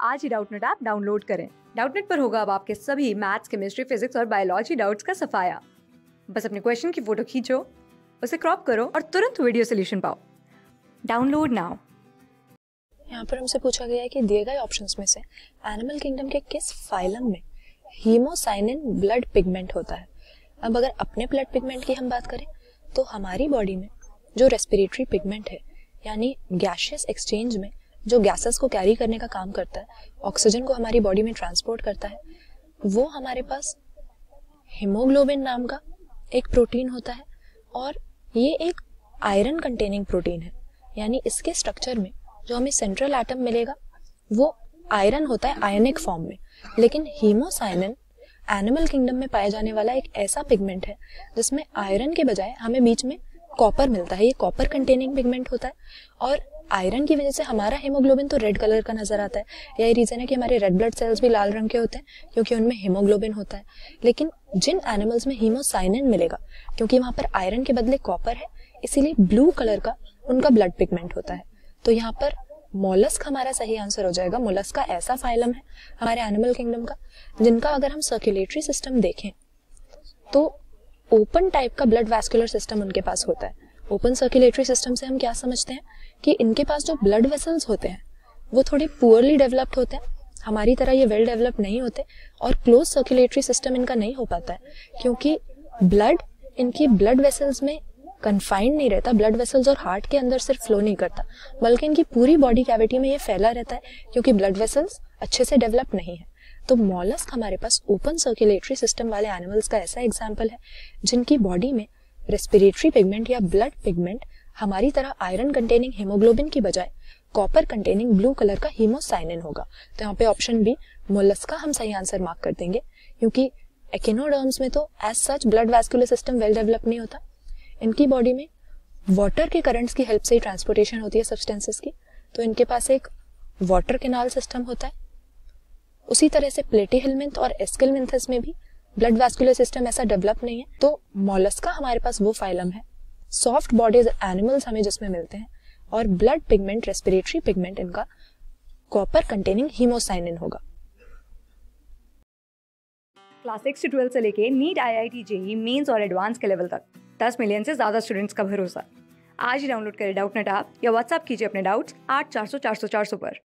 आज ही Doubtnut app download करें। डाउटनेट पर होगा अब आपके सभी मैथ्स, केमिस्ट्री, फिजिक्स और बायोलॉजी डाउट्स का सफाया। बस अपने क्वेश्चन की फोटो खींचो, उसे क्रॉप करो और तुरंत वीडियो सोल्यूशन पाओ। Download now. यहाँ पर हमसे पूछा गया है कि दिए गए ऑप्शंस में से एनिमल किंगडम के किस फाइलम में हीमोसाइनिन ब्लड पिगमेंट होता है। अब अगर अपने ब्लड पिगमेंट की हम बात करें तो हमारी बॉडी में जो रेस्पिरेटरी पिगमेंट है, यानी गैसियस एक्सचेंज में जो गैसेस को कैरी करने का काम करता है, ऑक्सीजन को हमारी बॉडी में ट्रांसपोर्ट करता है, वो हमारे पास हीमोग्लोबिन नाम का एक प्रोटीन होता है। और ये एक आयरन कंटेनिंग प्रोटीन है, यानी इसके स्ट्रक्चर में जो हमें सेंट्रल एटम मिलेगा वो आयरन होता है आयनिक फॉर्म में। लेकिन हीमोसाइनिन एनिमल किंगडम में पाया जाने वाला एक ऐसा पिगमेंट है जिसमें आयरन के बजाय हमें बीच में कॉपर मिलता है। ये कॉपर कंटेनिंग पिगमेंट होता है और आयरन की वजह से हमारा हीमोग्लोबिन तो रेड कलर का नजर आता है। यही रीजन है कि हमारे रेड ब्लड सेल्स भी लाल रंग के होते हैं क्योंकि उनमें हीमोग्लोबिन होता है। लेकिन जिन एनिमल्स में हीमोसाइनिन मिलेगा, क्योंकि वहां पर आयरन के बदले कॉपर है, इसीलिए ब्लू कलर का उनका ब्लड पिगमेंट होता है। तो यहाँ पर मोलस्क हमारा सही आंसर हो जाएगा। मोलस्क का ऐसा फाइलम है हमारे एनिमल किंगडम का जिनका अगर हम सर्कुलेटरी सिस्टम देखें तो ओपन टाइप का ब्लड वैस्कुलर सिस्टम उनके पास होता है। ओपन सर्कुलेटरी सिस्टम से हम क्या समझते हैं कि इनके पास जो ब्लड वेसल्स होते हैं वो थोड़े पुअरली डेवलप्ड होते हैं, हमारी तरह ये वेल डेवलप्ड नहीं होते। और क्लोज सर्कुलेटरी सिस्टम इनका नहीं हो पाता है क्योंकि ब्लड इनकी ब्लड वेसल्स में कन्फाइंड नहीं रहता। ब्लड वेसल्स और हार्ट के अंदर सिर्फ फ्लो नहीं करता, बल्कि इनकी पूरी बॉडी कैविटी में ये फैला रहता है क्योंकि ब्लड वेसल्स अच्छे से डेवलप नहीं है। तो मॉलस्क हमारे पास ओपन सर्कुलेटरी सिस्टम वाले एनिमल्स का ऐसा एग्जाम्पल है जिनकी बॉडी में रेस्पिरेटरी पिगमेंट या ब्लड पिगमेंट हमारी तरह आयरन कंटेनिंग हीमोग्लोबिन की बजाय कॉपर कंटेनिंग ब्लू कलर का हीमोसाइनिन होगा। तो यहाँ पे ऑप्शन बी मोलस्का हम सही आंसर मार्क कर देंगे, क्योंकि एकिनोडर्म्स में तो as such blood vascular system well develop नहीं होता। इनकी बॉडी में वाटर के करंट्स की हेल्प से ही ट्रांसपोर्टेशन होती है सब्सटेंसेस की, तो इनके पास एक वाटर कैनाल सिस्टम होता है। उसी तरह से प्लेटीहेलमिंथ और एस्केलमिंथस में भी ब्लड वैस्कुलर सिस्टम ऐसा डेवलप नहीं है। तो मोलस्का हमारे पास वो फाइलम है, सॉफ्ट बॉडीज एनिमल्स हमें जिसमें मिलते हैं, और ब्लड पिगमेंट रेस्पिरेटरी पिगमेंट इनका कॉपर कंटेनिंग हीमोसाइनिन होगा। क्लास 6 से 12 से लेके नीट, IIT, JEE मेंस और एडवांस के लेवल तक 10 मिलियन से ज्यादा स्टूडेंट्स का भरोसा। आज ही डाउनलोड करें डाउटनेट ऐप या व्हाट्सएप कीजिए अपने डाउट्स 8400 400 400 पर।